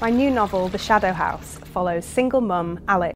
My new novel, The Shadow House, follows single mum Alex